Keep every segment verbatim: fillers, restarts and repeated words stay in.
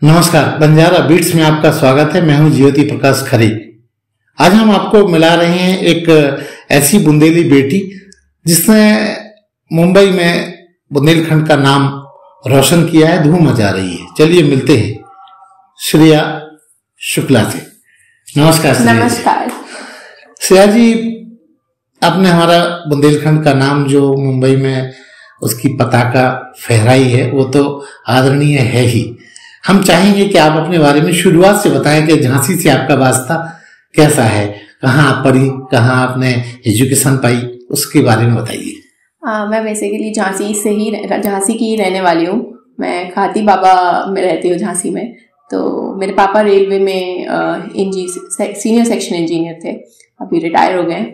नमस्कार, बंजारा बीट्स में आपका स्वागत है। मैं हूं ज्योति प्रकाश खरे। आज हम आपको मिला रहे हैं एक ऐसी बुंदेली बेटी जिसने मुंबई में बुंदेलखंड का नाम रोशन किया है, धूम मचा रही है। चलिए मिलते हैं श्रेया शुक्ला से। नमस्कार श्रेया। नमस्कार श्रेया जी, आपने हमारा बुंदेलखंड का नाम जो मुंबई में उसकी पताका फहराई है वो तो आदरणीय है ही। हम चाहेंगे कि आप अपने बारे में शुरुआत से बताएं कि झांसी से आपका वास्ता कैसा है, कहाँ आप पढ़ी, कहाँ आपने एजुकेशन पाई, उसके बारे में बताइए। मैं बेसिकली झांसी से ही झांसी की ही रहने वाली हूँ। मैं खाती बाबा में रहती हूँ झांसी में। तो मेरे पापा रेलवे में इंजी सीनियर सेक्शन इंजीनियर थे, अभी रिटायर हो गए।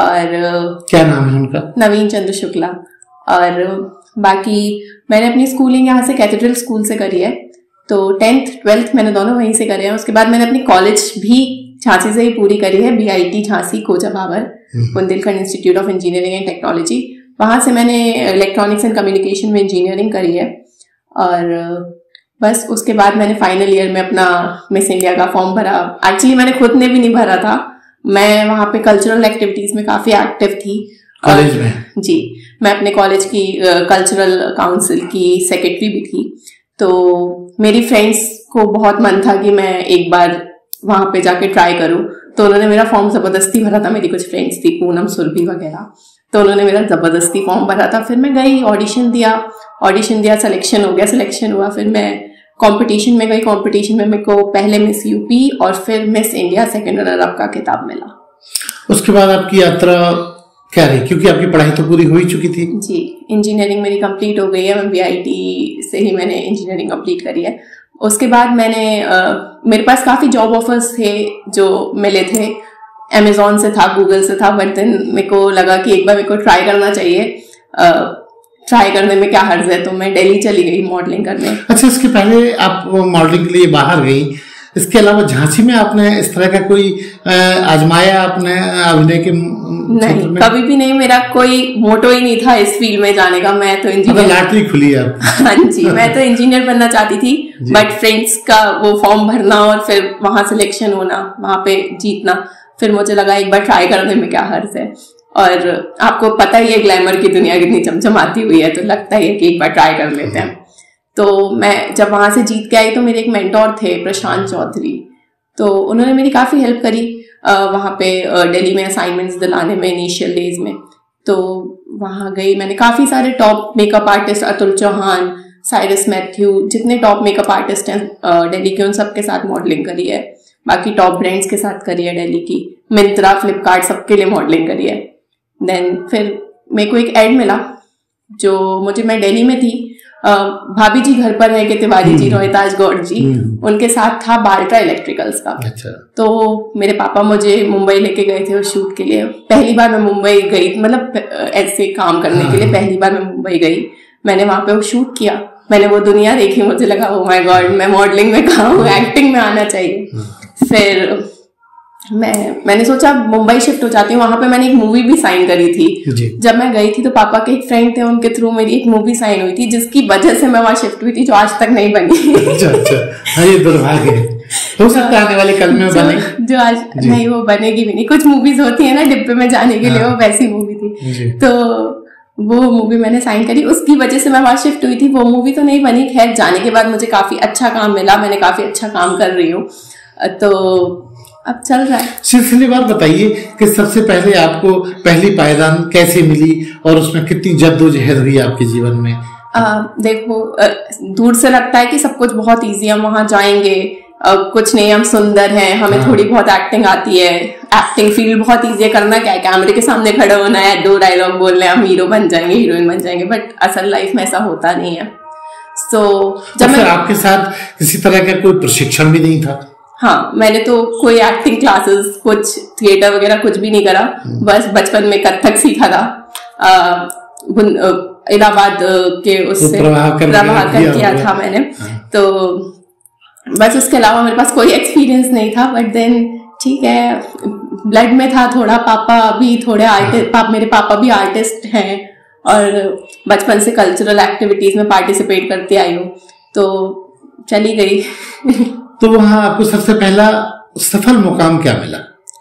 और क्या नाम है उनका? नवीन चंद्र शुक्ला। और बाकी मैंने अपनी स्कूलिंग यहाँ से कैथेड्रल स्कूल से करी है, तो टेंथ ट्वेल्थ मैंने दोनों वहीं से करे हैं। उसके बाद मैंने अपनी कॉलेज भी झांसी से ही पूरी करी है, B I T Jhansi Kocha Babar, Bundelkhand institute of engineering and technology. वहां से मैंने इलेक्ट्रॉनिक्स एंड कम्युनिकेशन में इंजीनियरिंग करी है। और बस उसके बाद मैंने फाइनल ईयर में अपना मिस इंडिया का फॉर्म भरा। एक्चुअली मैंने खुद ने भी नहीं भरा था, मैं वहां पे कल्चरल एक्टिविटीज में काफी एक्टिव थी कॉलेज में। जी, मैं अपने कॉलेज की कल्चरल काउंसिल की सेक्रेटरी भी थी। तो मेरी फ्रेंड्स को बहुत मन था कि मैं एक बार वहां पे जाके ट्राई करूं, तो उन्होंने मेरा फॉर्म जबरदस्ती भरा था। मेरी कुछ फ्रेंड्स थी, पूनम सुरभि वगैरह, तो उन्होंने मेरा जबरदस्ती फॉर्म भरा था। फिर मैं गई, ऑडिशन दिया ऑडिशन दिया सिलेक्शन हो गया सिलेक्शन हुआ। फिर मैं कंपटीशन में गई, कंपटीशन में मेरे को पहले मिस यूपी और फिर miss India second runner up का खिताब मिला। उसके बाद आपकी यात्रा क्या रही, क्योंकि आपकी पढ़ाई तो पूरी हो ही चुकी थी? जी, इंजीनियरिंग मेरी कंप्लीट हो गई है। मैं बी आई टी से ही मैंने इंजीनियरिंग कंप्लीट करी है। उसके बाद मैंने आ, मेरे पास काफ़ी जॉब ऑफर्स थे जो मिले थे, अमेजोन से था, गूगल से था। बट देन मेरे को लगा कि एक बार मेरे को ट्राई करना चाहिए। ट्राई करने में क्या हर्ज है, तो मैं दिल्ली चली गई मॉडलिंग करने। अच्छा, इसके पहले आप मॉडलिंग के लिए बाहर गई, इसके अलावा झांसी में आपने इस तरह का कोई आजमाया आपने अभिनय के? नहीं, कभी भी नहीं। मेरा कोई मोटो ही नहीं था इस फील्ड में जाने का। मैं तो इंजीनियर, लॉटरी खुली है। हाँ जी, मैं तो इंजीनियर बनना चाहती थी, बट फ्रेंड्स का वो फॉर्म भरना और फिर वहां सिलेक्शन होना, वहां पे जीतना, फिर मुझे लगा एक बार ट्राई करने में क्या हर्ज है। और आपको पता ही है ग्लैमर की दुनिया कितनी चमचमाती हुई है, तो लगता ही है कि एक बार ट्राई कर लेते हैं। तो मैं जब वहां से जीत के आई तो मेरे एक मेंटोर थे प्रशांत चौधरी, तो उन्होंने मेरी काफ़ी हेल्प करी वहाँ पे दिल्ली में असाइनमेंट्स दिलाने में इनिशियल डेज में। तो वहाँ गई, मैंने काफ़ी सारे top makeup artist, Atul Chauhan, Cyrus Mathew, जितने टॉप मेकअप आर्टिस्ट हैं दिल्ली के, उन सब के साथ मॉडलिंग करी है। बाकी टॉप ब्रांड्स के साथ करी है दिल्ली की, मिंत्रा, फ्लिपकार्ट, सबके लिए मॉडलिंग करी है। देन फिर मेरे को एक एड मिला जो मुझे, मैं दिल्ली में थी, भाभी जी घर पर है के तिवारी जी, रोहिताज गौड़ जी, उनके साथ था बाल्ट्रा इलेक्ट्रिकल्स का। अच्छा। तो मेरे पापा मुझे मुंबई लेके गए थे उस शूट के लिए। पहली बार मैं मुंबई गई, मतलब ऐसे काम करने के लिए पहली बार मैं मुंबई गई। मैंने वहां पे वो शूट किया, मैंने वो दुनिया देखी, मुझे लगा ओ माय गॉड, मैं मॉडलिंग में कहाँ हूँ, एक्टिंग में आना चाहिए। फिर मैं मैंने सोचा मुंबई शिफ्ट हो जाती हूँ। वहां पे मैंने एक मूवी भी साइन करी थी। जब मैं गई थी तो पापा के एक फ्रेंड थे, उनके थ्रू मेरी एक मूवी साइन हुई थी, जिसकी वजह से मैं वहां शिफ्ट हुई थी, जो आज तक नहीं बनी। अच्छा अच्छा, हाँ, ये दुर्भाग्य है। हो सकता है आने वाले कल में बने, जो आज नहीं, वो बनेगी भी नहीं। कुछ मूवीज होती है ना डिब्बे में जाने के लिए, वो वैसी मूवी थी। तो वो मूवी मैंने साइन करी, उसकी वजह से मैं वहां शिफ्ट हुई थी। वो मूवी तो नहीं बनी, खैर जाने के बाद मुझे काफी अच्छा काम मिला, मैंने काफी अच्छा काम कर रही हूँ, तो अब चल रहा है। सिलसिले बात बताइए कि सबसे पहले आपको पहली पायदान कैसे मिली और उसमें कितनी जद्दोजहद हुई आपके जीवन में? आ, देखो, आ, दूर से लगता है कि सब कुछ बहुत इजी है, हम वहां जाएंगे, आ, कुछ नहीं, हम सुंदर हैं, हमें हाँ। थोड़ी बहुत एक्टिंग आती है, एक्टिंग फील्ड बहुत इजी है, करना क्या है, कैमरे के सामने खड़े होना है, दो डायलॉग बोलने, हम हीरो बन जाएंगे, हीरोइन बन जाएंगे। बट असल लाइफ में ऐसा होता नहीं है। सो so, जब मैं आपके साथ किसी तरह का कोई प्रशिक्षण भी नहीं था? हाँ, मैंने तो कोई एक्टिंग क्लासेस, कुछ थिएटर वगैरह कुछ भी नहीं करा। बस बचपन में कथक सीखा था, इलाहाबाद के उससे प्रभाकर किया था मैंने। तो बस उसके अलावा मेरे पास कोई एक्सपीरियंस नहीं था। बट देन ठीक है, ब्लड में था थोड़ा, पापा भी थोड़े आर्टिस्ट, पाप, मेरे पापा भी आर्टिस्ट हैं और बचपन से कल्चरल एक्टिविटीज में पार्टिसिपेट करती आई हूँ। तो चली गई। तो वहाँ आपको सबसे पहला सफल मुकाम क्या मिला?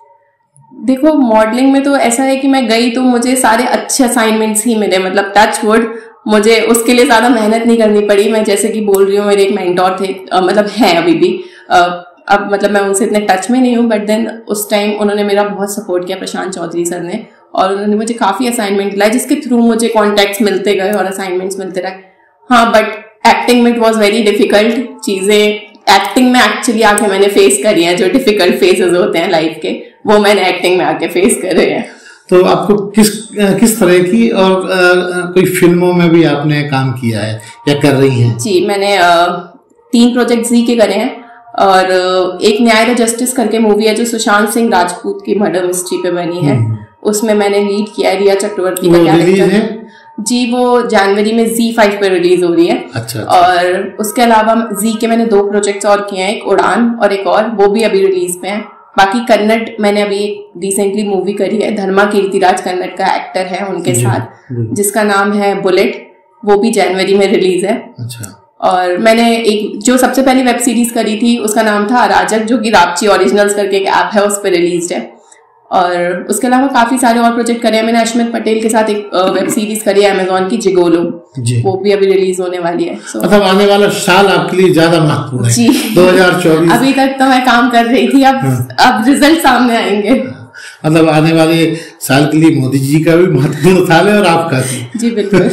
देखो मॉडलिंग में तो ऐसा है कि मैं गई तो मुझे सारे अच्छे असाइनमेंट्स ही मिले, मतलब टच वुड, मुझे उसके लिए ज्यादा मेहनत नहीं करनी पड़ी। मैं जैसे कि बोल रही हूँ, मेरे एक मेंटोर थे, आ, मतलब हैं अभी भी, आ, अब मतलब मैं उनसे इतने टच में नहीं हूँ, बट देन उस टाइम उन्होंने मेरा बहुत सपोर्ट किया, प्रशांत चौधरी सर ने, और उन्होंने मुझे काफी असाइनमेंट दिलाए जिसके थ्रू मुझे कॉन्टेक्ट्स मिलते गए और असाइनमेंट्स मिलते रहे। हाँ, बट एक्टिंग में इट वॉज वेरी डिफिकल्ट। चीजें एक्टिंग में एक्चुअली आके मैंने फेस करी हैं, जो डिफिकल्ट फेजेस होते हैं लाइफ के, वो मैंने एक्टिंग में आके फेस करे हैं। तो आपको किस किस तरह की, और आ, कोई फिल्मों में भी आपने काम किया है या कर रही हैं? जी, मैंने आ, तीन प्रोजेक्ट जी के करे हैं, और एक न्याय द जस्टिस करके मूवी है जो सुशांत सिंह राजपूत की मर्डर मिस्ट्री पे बनी है, उसमें मैंने लीड किया है, रिया चक्रवर्ती का कैरेक्टर है। जी, वो जनवरी में जी फाइव पे रिलीज हो रही है। अच्छा, अच्छा। और उसके अलावा जी के मैंने दो प्रोजेक्ट्स और किए हैं, एक उड़ान और एक और, वो भी अभी रिलीज पे है। बाकी कन्नड़ मैंने अभी रिसेंटली मूवी करी है, धर्मा कीर्तिराज कन्नड़ का एक्टर है उनके साथ, जिसका नाम है बुलेट, वो भी जनवरी में रिलीज है। अच्छा। और मैंने एक जो सबसे पहली वेब सीरीज करी थी उसका नाम था अराजक, जो कि रापची ओरिजिनल्स करके एक ऐप है, उस पर रिलीज है। और उसके अलावा काफी सारे और प्रोजेक्ट करे हैं मैंने। अश्मित पटेल के साथ एक वेब सीरीज करी है अमेजोन की, जिगोलो, वो भी अभी रिलीज होने वाली है। so, मतलब आने वाला साल आपके लिए ज्यादा महत्वपूर्ण है। जी, दो हज़ार चौबीस। अभी तक तो मैं काम कर रही थी, अब हाँ। अब रिजल्ट सामने आएंगे। मतलब आने वाले साल के लिए मोदी जी का भी महत्वपूर्ण साल है और आपका भी। जी बिल्कुल।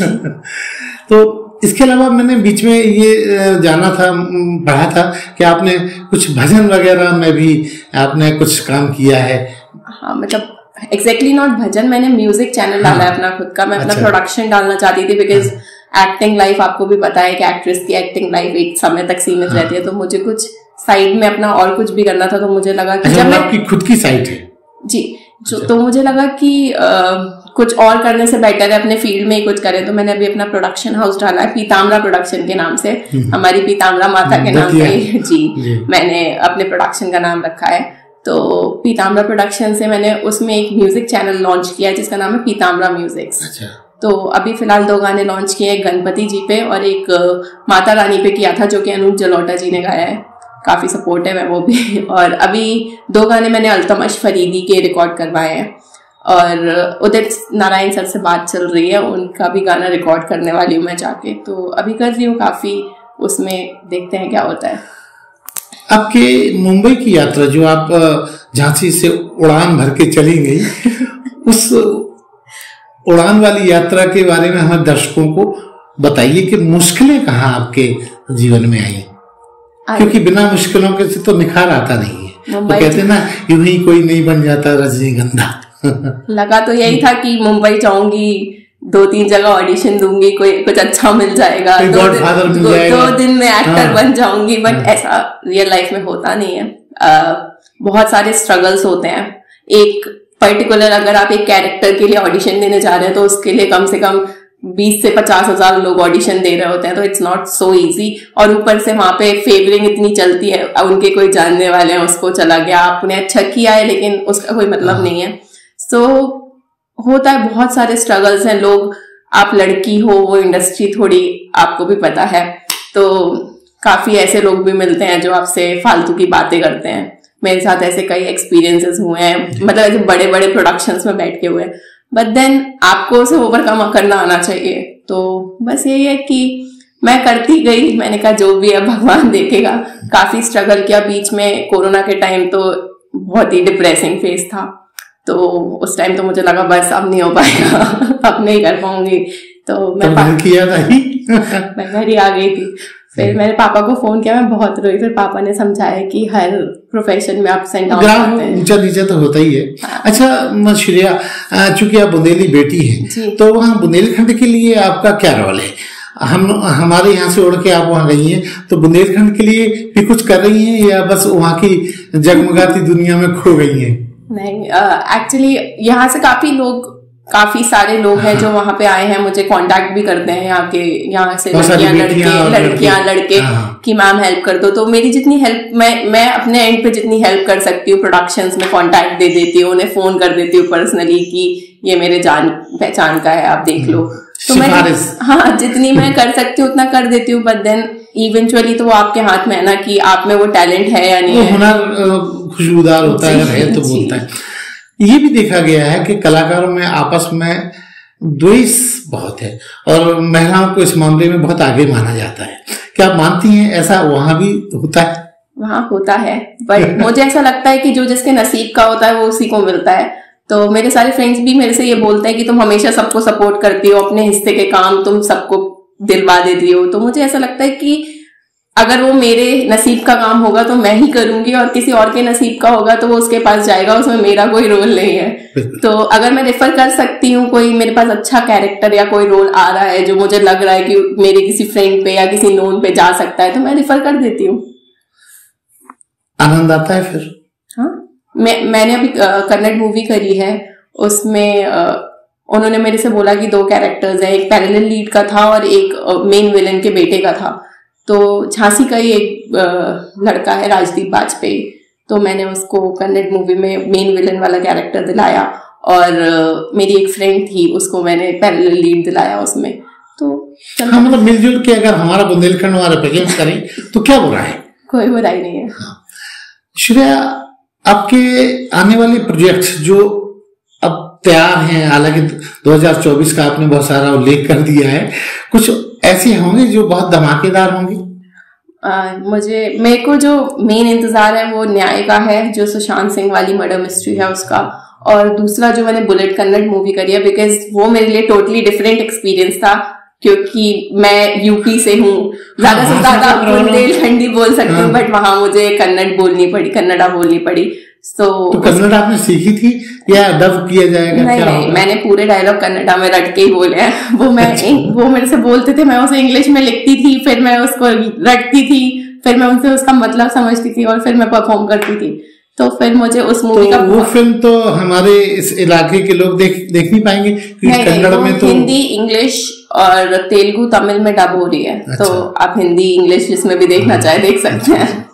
तो इसके अलावा मैंने बीच में ये जाना था, पढ़ा था कि आपने कुछ भजन वगैरह में भी आपने कुछ काम किया है। हाँ, मतलब एग्जैक्टली नॉट भजन, मैंने म्यूजिक चैनल डाला है अपना खुद का। मैं अपना प्रोडक्शन डालना चाहती थी, बिकॉज एक्टिंग लाइफ आपको भी पता है कि एक्ट्रेस की एक्टिंग लाइफ एक समय तक सीमित रहती है, तो मुझे कुछ साइड में अपना और कुछ भी करना था। तो मुझे लगा कि जब मैं आपकी खुद की साइट है जी, जो तो मुझे लगा कि आ, कुछ और करने से बेटर है अपने फील्ड में ही कुछ करें। तो मैंने अभी अपना प्रोडक्शन हाउस डाला है पीताम्बरा प्रोडक्शन के नाम से, हमारी पीताम्बरा माता के नाम पे जी, जी मैंने अपने प्रोडक्शन का नाम रखा है। तो पीताम्बरा प्रोडक्शन से मैंने उसमें एक म्यूजिक चैनल लॉन्च किया है जिसका नाम है पीताम्बरा म्यूजिक्स। अच्छा। तो अभी फिलहाल दो गाने लॉन्च किए, एक गणपति जी पे और एक माता रानी पे किया था, जो कि अनूप जलोटा जी ने गाया है, काफी सपोर्टिव है वो भी। और अभी दो गाने मैंने अल्तमश फरीदी के रिकॉर्ड करवाए हैं, और उदित नारायण सर से बात चल रही है, उनका भी गाना रिकॉर्ड करने वाली हूँ मैं जाके। तो अभी कर रही हूँ काफी, उसमें देखते हैं क्या होता है। आपके मुंबई की यात्रा जो आप झांसी से उड़ान भर के चली गई, उस उड़ान वाली यात्रा के बारे में हमारे दर्शकों को बताइए कि मुश्किलें कहाँ आपके जीवन में आई? क्योंकि बिना मुश्किलों के से तो निखार आता नहीं है। तो कहते हैं ना, यूं ही कोई नहीं बन जाता रजनीगंधा। लगा तो यही था कि मुंबई जाऊंगी, दो तीन जगह ऑडिशन दूंगी, कोई कुछ अच्छा मिल जाएगा, दो, दिन, मिल दो, जाएगा। दो दिन में एक्टर हाँ। बन जाऊंगी, बट हाँ। ऐसा रियल लाइफ में होता नहीं है। आ, बहुत सारे स्ट्रगल्स होते हैं। एक पर्टिकुलर अगर आप एक कैरेक्टर के लिए ऑडिशन देने जा रहे हैं तो उसके लिए कम से कम बीस से पचास हजार लोग ऑडिशन दे रहे होते हैं, तो इट्स नॉट सो इजी। और ऊपर से वहां पे फेवरिंग इतनी चलती है, उनके कोई जानने वाले हैं, उसको चला गया, आपने अच्छा किया है लेकिन उसका कोई मतलब नहीं है। सो so, होता है, बहुत सारे स्ट्रगल्स हैं। लोग, आप लड़की हो, वो इंडस्ट्री थोड़ी आपको भी पता है, तो काफी ऐसे लोग भी मिलते हैं जो आपसे फालतू की बातें करते हैं। मेरे साथ ऐसे कई एक्सपीरियंसेस हुए हैं, मतलब ऐसे बड़े बड़े प्रोडक्शंस में बैठ के हुए, बट देन आपको उसे ओवरकम करना आना चाहिए। तो बस यही है कि मैं करती गई, मैंने कहा जो भी है भगवान देखेगा। काफी स्ट्रगल किया बीच में, कोरोना के टाइम तो बहुत ही डिप्रेसिंग फेज था, तो उस टाइम तो मुझे लगा बस अब नहीं हो पाएगा, अब नहीं कर पाऊंगी। तो मैं घर किया था ही मैं घर ही आ गई थी। फिर मैंने पापा को फोन किया, मैं बहुत रोई। फिर पापा ने समझाया कि हर प्रोफेशन में अप्स एंड डाउन आते हैं, ऊंचा नीचा तो होता ही है। हाँ। अच्छा श्रेया, चूंकि आप बुंदेली बेटी हैं, तो वहाँ बुंदेलखंड के लिए आपका क्या रोल है? हम हमारे यहाँ से उड़ के आप वहाँ गई हैं, तो बुंदेलखंड के लिए भी कुछ कर रही हैं या बस वहाँ की जगमगाती दुनिया में खो गई हैं? नहीं, एक्चुअली uh, यहाँ से काफी लोग, काफी सारे लोग हैं जो वहां पे आए हैं, मुझे कांटेक्ट भी करते हैं यहाँ के, यहाँ से लड़कियां लड़के लड़कियां लड़के कि मैम हेल्प कर दो। तो मेरी जितनी हेल्प, मैं मैं अपने एंड पे जितनी हेल्प कर सकती हूँ, प्रोडक्शंस में कांटेक्ट दे देती हूँ, उन्हें फोन कर देती हूँ पर्सनली कि ये मेरे जान पहचान का है, आप देख लो। तो मैं हाँ जितनी मैं कर सकती हूँ उतना कर देती हूँ, बट देन इवेंचुअली तो वो आपके हाथ में है ना कि आप में वो टैलेंट है या नहीं है। हुनर खुशबूदार होता है, अगर है तो बोलता है। ये भी देखा गया है कि कलाकारों में आपस में द्वेष बहुत है और महिलाओं को इस मामले में बहुत आगे माना जाता है। क्या आप मानती हैं ऐसा वहां भी होता है? वहां होता है, बट मुझे ऐसा लगता है कि जो जिसके नसीब का होता है वो उसी को मिलता है। तो मेरे सारे फ्रेंड्स भी मेरे से ये बोलते हैं कि तुम हमेशा सबको सपोर्ट करती हो, अपने हिस्से के काम तुम सबको दिलवा देती हो। तो मुझे ऐसा लगता है कि अगर वो मेरे नसीब का काम होगा तो मैं ही करूंगी, और किसी और के नसीब का होगा तो वो उसके पास जाएगा, उसमें मेरा कोई रोल नहीं है। तो अगर मैं रेफर कर सकती हूँ, कोई मेरे पास अच्छा कैरेक्टर या कोई रोल आ रहा है जो मुझे लग रहा है कि मेरे किसी फ्रेंड पे या किसी नोन पे जा सकता है, तो मैं रेफर कर देती हूँ। आनंद आता है फिर? हाँ, मैं मैंने अभी कन्नड़ मूवी करी है, उसमें आ, उन्होंने मेरे से बोला कि दो कैरेक्टर्स हैं, एक पैरेलल लीड का था और एक मेन विलन के बेटे का था। तो झांसी का ही एक लड़का है राजदीप बाजपेयी, तो मैंने उसको कन्नड़ मूवी में मेन विलन वाला कैरेक्टर दिलाया, और मेरी एक फ्रेंड थी उसको मैंने पैरेलल लीड दिलाया उसमें। तो हाँ, मतलब मिलजुल के अगर हमारा बुंदेलखंड वाला प्रेजेंट करें तो क्या बुरा है? कोई बुराई नहीं है। हाँ। श्रेया, आपके आने वाले प्रोजेक्ट्स जो अब तैयार हैं, हालांकि दो हज़ार चौबीस का आपने बहुत सारा उल्लेख कर दिया है, कुछ ऐसे होंगे जो बहुत धमाकेदार होंगे? आ, मुझे मेरे को जो मेन इंतजार है वो न्याय का है, जो सुशांत सिंह वाली मर्डर मिस्ट्री है उसका, और दूसरा जो मैंने बुलेट कन्नड़ मूवी करी है, बिकॉज वो मेरे लिए टोटली डिफरेंट एक्सपीरियंस था, क्योंकि मैं यूपी से हूँ, ज्यादा से ज्यादा बुंदेलखंडी बोल सकती हूँ, बट वहां मुझे कन्नड़ बोलनी पड़ी, कन्नड़ा बोलनी पड़ी। So, तो कन्नड़ आपने सीखी थी या डब किया जाएगा? नहीं क्या नहीं, मैंने पूरे डायलॉग कन्नड़ा में रट के ही बोले हैं। वो मैं अच्छा। वो मेरे से बोलते थे, मैं उसे इंग्लिश में लिखती थी, फिर मैं उसको रटती थी, फिर मैं उनसे उसका मतलब समझती थी, और फिर मैं परफॉर्म करती थी। तो फिर मुझे उस मूवी तो का वो फिल्म तो हमारे इस इलाके के लोग देख देख नहीं पाएंगे, क्योंकि कन्नड़ में तो हिंदी, इंग्लिश और तेलुगु, तमिल में डब हो रही है। अच्छा। तो आप हिंदी, इंग्लिश जिसमें भी देखना चाहे देख सकते हैं।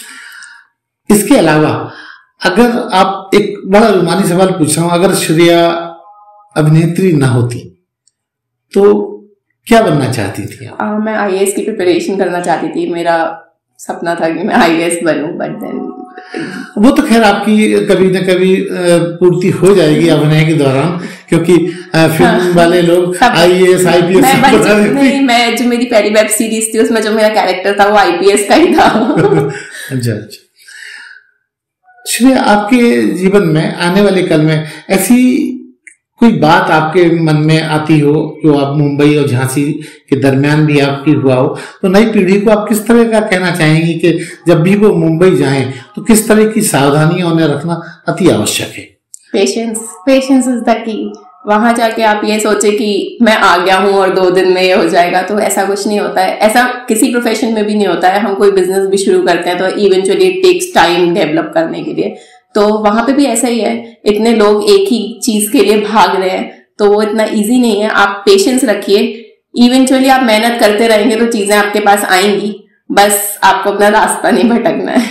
इसके अलावा अगर आप, एक बड़ा रोमानी सवाल पूछ रहा हूं, अगर श्रेया अभिनेत्री ना होती तो क्या बनना चाहती थी आप? आ, मैं आई ए एस की प्रिपरेशन करना चाहती थी। मेरा सपना था कि मैं आई ए एस बनूं, बट देन वो तो खैर आपकी कभी न कभी पूर्ति हो जाएगी अभिनय के दौरान, क्योंकि फिल्म हाँ, वाले लोग I A S, I P S नहीं, मैं जो मेरी पहली वेब सीरीज थी उसमें जो मेरा कैरेक्टर था वो आई पी एस का ही था। अच्छा अच्छा। श्रेया, आपके जीवन में आने वाले कल में ऐसी कोई बात आपके मन में आती हो जो आप मुंबई और झांसी के दरमियान भी आपकी हुआ हो, तो नई पीढ़ी को आप किस तरह का कहना चाहेंगी कि जब भी वो मुंबई जाएं तो किस तरह की सावधानियां उन्हें रखना अति आवश्यक है? Patience, patience is the key. वहां जाके आप ये सोचे कि मैं आ गया हूँ और दो दिन में ये हो जाएगा, तो ऐसा कुछ नहीं होता है। ऐसा किसी प्रोफेशन में भी नहीं होता है। हम कोई बिजनेस भी शुरू करते हैं तो eventually it takes time develop करने के लिए, तो वहां पे भी ऐसा ही है। इतने लोग एक ही चीज के लिए भाग रहे हैं, तो वो इतना इजी नहीं है। आप पेशेंस रखिए, इवेंचुअली आप मेहनत करते रहेंगे तो चीजें आपके पास आएंगी, बस आपको अपना रास्ता नहीं भटकना है।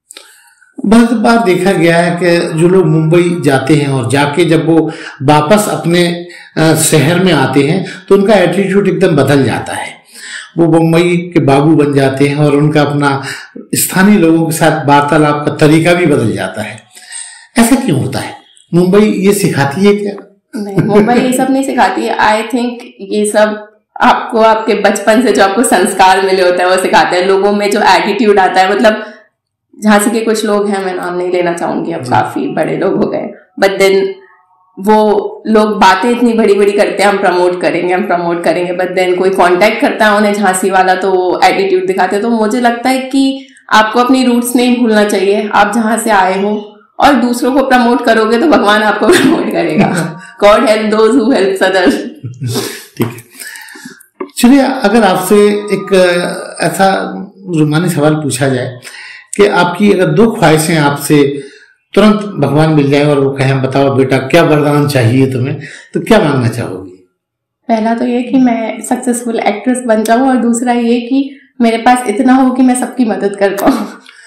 बहुत बार देखा गया है कि जो लोग मुंबई जाते हैं और जाके जब वो वापस अपने शहर में आते हैं तो उनका एटीट्यूड एकदम बदल जाता है। वो मुंबई के बाबू बन जाते हैं और उनका अपना स्थानीय लोगों के साथ वार्तालाप का तरीका भी बदल जाता है। ऐसा क्यों होता है? मुंबई ये सिखाती है क्या? नहीं, मुंबई ये सब नहीं सिखाती है। आई थिंक ये सब आपको आपके बचपन से जो आपको संस्कार मिले होते हैं वो सिखाते हैं। लोगों में जो एटीट्यूड आता है, मतलब झांसी के कुछ लोग हैं, मैं नाम नहीं लेना चाहूंगी, अब काफी बड़े लोग हो गए, बट देन वो लोग बातें इतनी बड़ी बड़ी करते हैं, हम प्रमोट करेंगे हम प्रमोट करेंगे, बट देन कोई कांटेक्ट करता है उन्हें झांसी वाला तो वो एटीट्यूड दिखाते हैं। तो मुझे लगता है कि आपको अपनी रूट्स नहीं भूलना चाहिए। आप जहां से आए हो और दूसरों को प्रमोट करोगे तो भगवान आपको प्रमोट करेगा। God help those who helps others. ठीक है। चलिए, अगर आपसे एक ऐसा रुमानी सवाल पूछा जाए कि आपकी अगर दो ख्वाहिशें आपसे तुरंत भगवान मिल जाए और वो कहें बताओ बेटा क्या वरदान चाहिए तुम्हें, तो क्या मांगना चाहोगी? पहला तो ये कि मैं सक्सेसफुल एक्ट्रेस बन जाऊं, और दूसरा ये कि मेरे पास इतना हो कि मैं सबकी मदद कर पाऊं।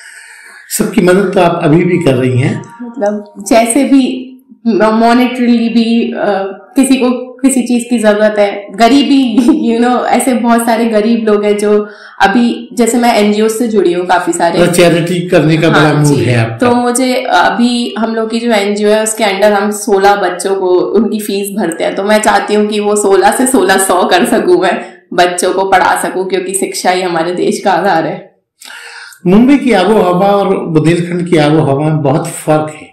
सबकी मदद तो आप अभी भी कर रही हैं, मतलब जैसे भी मॉनेटरीली भी आ, किसी को किसी चीज की जरूरत है, गरीबी, यू नो ऐसे बहुत सारे गरीब लोग हैं जो अभी, जैसे मैं एनजीओ से जुड़ी हूँ काफी सारे, चैरिटी करने का बड़ा मूड है आपका। तो मुझे अभी हम लोग की जो एनजीओ है उसके अंडर हम सोलह बच्चों को उनकी फीस भरते हैं, तो मैं चाहती हूँ कि वो सोलह से सोलह सौ कर सकूं, मैं बच्चों को पढ़ा सकूं, क्योंकि शिक्षा ही हमारे देश का आधार है। मुंबई की आबो हवा और बुंदेलखंड की आबो हवा में बहुत फर्क है,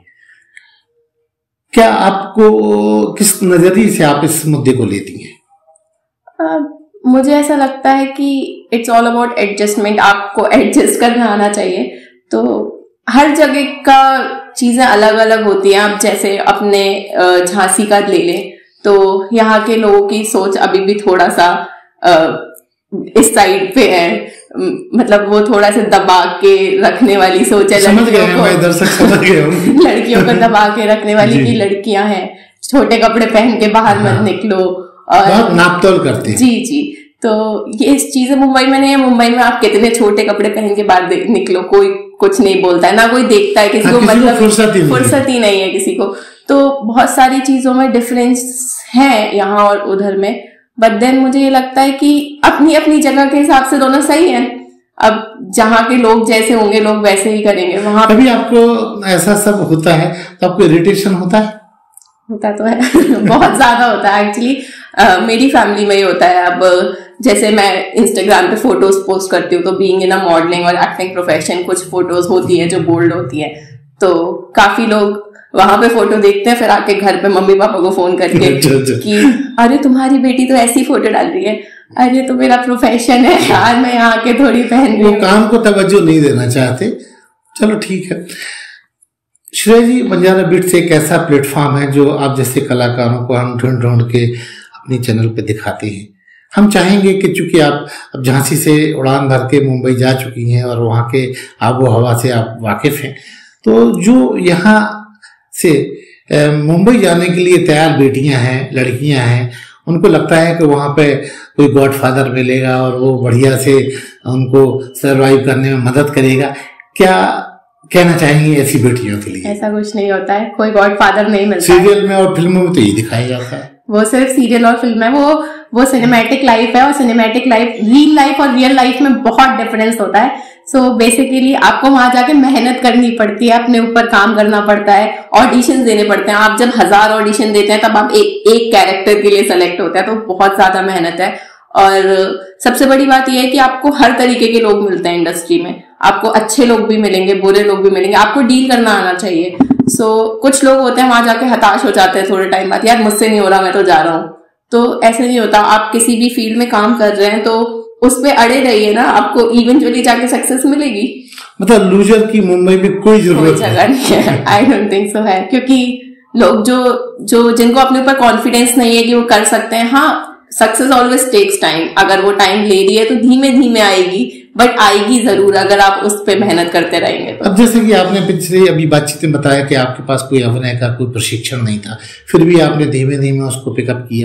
क्या आपको किस नजरिए से आप इस मुद्दे को लेती हैं? uh, मुझे ऐसा लगता है कि इट्स ऑल अबाउट एडजस्टमेंट, आपको एडजस्ट करना आना चाहिए। तो हर जगह का चीजें अलग अलग होती हैं। आप जैसे अपने झांसी का ले लें तो यहाँ के लोगों की सोच अभी भी थोड़ा सा इस साइड पे है, मतलब वो थोड़ा सा दबा के रखने वाली सोच है, लड़कियों को दर्शक समझ गए लड़कियों को दबा के रखने वाली की लड़कियां हैं, छोटे कपड़े पहन के बाहर हाँ। मत निकलो, और नापतोल करते हैं। जी जी, तो ये चीजें मुंबई में नहीं है। मुंबई में आप कितने छोटे कपड़े पहन के बाहर निकलो, कोई कुछ नहीं बोलता है, ना कोई देखता है किसी हाँ, को, मतलब फुर्सत ही नहीं है किसी को। तो बहुत सारी चीजों में डिफरेंस है यहाँ और उधर में, बट देन मुझे ये लगता है कि अपनी अपनी जगह के हिसाब से दोनों सही है। अब जहाँ के लोग जैसे होंगे लोग वैसे ही करेंगे। वहां कभी आपको ऐसा सब होता है तो आपको इरिटेशन होता है? होता तो है बहुत ज्यादा होता है एक्चुअली। मेरी फैमिली में ही होता है। अब जैसे मैं इंस्टाग्राम पे फोटोज पोस्ट करती हूँ, तो बीइंग इन अ मॉडलिंग और एक्टिंग प्रोफेशन कुछ फोटोज होती है जो बोल्ड होती है, तो काफी लोग वहां पे फोटो देखते हैं, फिर आके घर पे मम्मी पापा को फोन करके कि अरे तुम्हारी बेटी तो ऐसी फोटो डाल रही है। अरे तो मेरा प्रोफेशन है यार, मैं यहाँ आके थोड़ी पहन रही हूँ। वो काम को तवज्जो नहीं देना चाहते। चलो ठीक है। श्रेया जी, बंजारा बिट्स एक ऐसा प्लेटफॉर्म है जो आप जैसे कलाकारों को हम ढूंढ ढूंढ के अपनी चैनल पे दिखाते हैं। हम चाहेंगे कि चूंकि आप अब झांसी से उड़ान भर के मुंबई जा चुकी हैं और वहाँ के आबो हवा से आप वाकिफ हैं, तो जो यहाँ से मुंबई जाने के लिए तैयार बेटियां हैं, लड़कियां हैं, उनको लगता है कि वहाँ पे कोई गॉडफादर मिलेगा और वो बढ़िया से उनको सरवाइव करने में मदद करेगा, क्या कहना चाहेंगे ऐसी बेटियों के लिए? ऐसा कुछ नहीं होता है, कोई गॉडफादर नहीं मिलता। सीरियल में और फिल्मों में तो ये दिखाया जाता है। वो सिर्फ सीरियल और फिल्म है, वो वो सिनेमैटिक लाइफ है, और सिनेमैटिक लाइफ, रियल लाइफ और रियल लाइफ में बहुत डिफरेंस होता है। सो so बेसिकली आपको वहां जाके मेहनत करनी पड़ती है, अपने ऊपर काम करना पड़ता है, ऑडिशन देने पड़ते हैं। आप जब हजार ऑडिशन देते हैं तब आप एक एक कैरेक्टर के लिए सेलेक्ट होते हैं, तो बहुत ज्यादा मेहनत है। और सबसे बड़ी बात यह है कि आपको हर तरीके के लोग मिलते हैं इंडस्ट्री में। आपको अच्छे लोग भी मिलेंगे, बुरे लोग भी मिलेंगे, आपको डील करना आना चाहिए। सो so, कुछ लोग होते हैं वहां जाके हताश हो जाते हैं थोड़े टाइम बाद, यार मुझसे नहीं हो रहा, मैं तो जा रहा हूँ। तो ऐसे नहीं होता। आप किसी भी फील्ड में काम कर रहे हैं तो उस पे अड़े रहिए ना, आपको इवेंचुअली जाके सक्सेस मिलेगी। मतलब लूजर की मुंबई में कोई जरूरत जगह नहीं है। आई डोंट थिंक सो है, क्योंकि लोग जो जो जिनको अपने ऊपर कॉन्फिडेंस नहीं है कि वो कर सकते हैं, हाँ सक्सेस ऑलवेज टेक्स टाइम। अगर वो टाइम ले रही है तो धीमे धीमे आएगी, बट आएगी जरूर अगर आप उस पे मेहनत करते रहेंगे तो। अब जैसे कि आपने पिछले अभी बातचीत में बताया कि आपके पास कोई अभिनय का कोई प्रशिक्षण नहीं था, फिर भी आपने धीमे धीमे उसको पिकअप किया,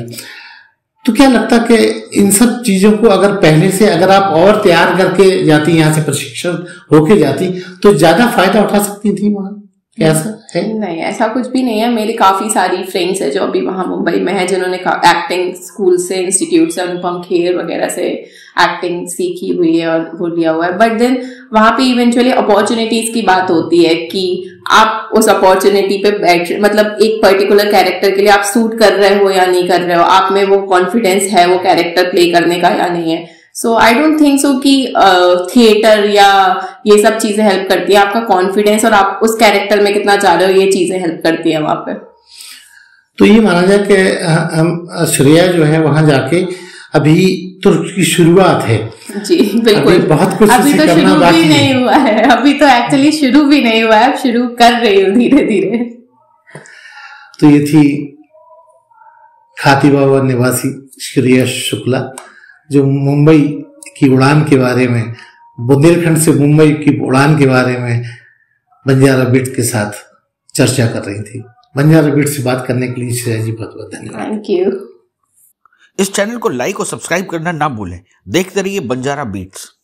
तो क्या लगता कि इन सब चीजों को अगर पहले से अगर आप और तैयार करके जाती, यहाँ से प्रशिक्षण होके जाती, तो ज्यादा फायदा उठा सकती थी वहां? ऐसा है? नहीं, ऐसा कुछ भी नहीं है। मेरी काफी सारी फ्रेंड्स है जो अभी वहां मुंबई में है, जिन्होंने एक्टिंग स्कूल से, इंस्टीट्यूट से, अनुपम खेर वगैरह से एक्टिंग सीखी हुई है और वो लिया हुआ है। बट देन वहां पे इवेंचुअली अपॉर्चुनिटीज की बात होती है कि आप उस अपॉर्चुनिटी पे बैठ, मतलब एक पर्टिकुलर कैरेक्टर के लिए आप सूट कर रहे हो या नहीं कर रहे हो, आप में वो कॉन्फिडेंस है वो कैरेक्टर प्ले करने का या नहीं है। सो आई डोंट थिंक सो कि थिएटर uh, या ये सब चीजें हेल्प करती है। आपका कॉन्फिडेंस और आप उस कैरेक्टर में कितना चाह रहे हो, ये चीजें हेल्प करती है वहां पे। तो ये माना जाए कि हम श्रेया जो है वहां जाके अभी तो की शुरुआत है। जी बिल्कुल, अभी बहुत कुछ अभी तो शुरू भी नहीं हुआ है, अभी तो एक्चुअली शुरू भी नहीं हुआ है, अब शुरू कर रही हूँ धीरे धीरे। तो ये थी खातीबाबा निवासी श्रेया शुक्ला, जो मुंबई की उड़ान के बारे में, बुंदेलखंड से मुंबई की उड़ान के बारे में बंजारा बिट्स के साथ चर्चा कर रही थी। बंजारा बिट्स से बात करने के लिए श्रेया जी बहुत बहुत धन्यवाद। Thank you. इस चैनल को लाइक और सब्सक्राइब करना ना भूलें। देखते रहिए बंजारा बिट्स।